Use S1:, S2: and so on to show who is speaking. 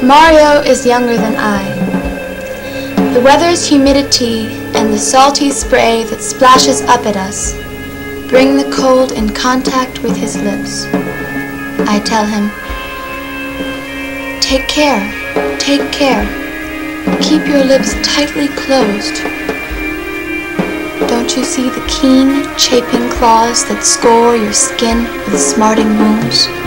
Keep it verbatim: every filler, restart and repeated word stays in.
S1: Mario is younger than I. The weather's humidity and the salty spray that splashes up at us bring the cold in contact with his lips. I tell him, "Take care, take care. Keep your lips tightly closed. Don't you see the keen, chafing claws that score your skin with smarting wounds?"